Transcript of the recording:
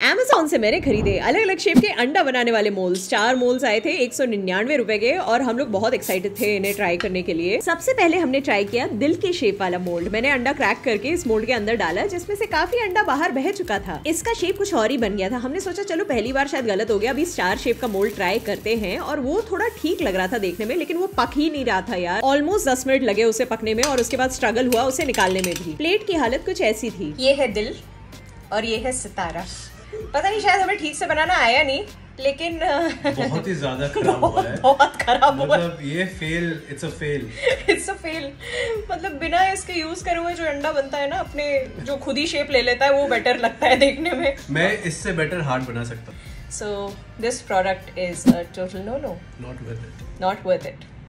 Amazon से मैंने खरीदे अलग अलग शेप के अंडा बनाने वाले मोल्ड्स। 4 मोल्ड्स आए थे 199 रुपए के और हम लोग बहुत एक्साइटेड थे इन्हें ट्राई करने के लिए। सबसे पहले हमने ट्राई किया दिल के शेप वाला मोल्ड। मैंने अंडा क्रैक करके इस मोल्ड के अंदर डाला जिसमें से काफी अंडा बाहर बह चुका था। इसका शेप कुछ और ही बन गया था। हमने सोचा चलो पहली बार शायद गलत हो गया, अभी स्टार शेप का मोल्ड ट्राई करते हैं। और वो थोड़ा ठीक लग रहा था देखने में, लेकिन वो पक ही नहीं रहा था यार। ऑलमोस्ट 10 मिनट लगे उसे पकने में और उसके बाद स्ट्रगल हुआ उसे निकालने में भी। प्लेट की हालत कुछ ऐसी थी। ये है दिल और ये है सितारा। पता नहीं शायद हमें ठीक से बनाना आया नहीं, लेकिन बहुत ही ज्यादा खराब हुआ है। बहुत खराब हुआ। मतलब ये फेल, इट्स अ फेल। मतलब बिना इसके यूज करे हुए जो अंडा बनता है ना, अपने जो खुद ही शेप ले लेता है वो बेटर लगता है देखने में। मैं इससे बेटर हार्ट बना सकता हूँ। So this product is a total no. Not worth it. Not worth it.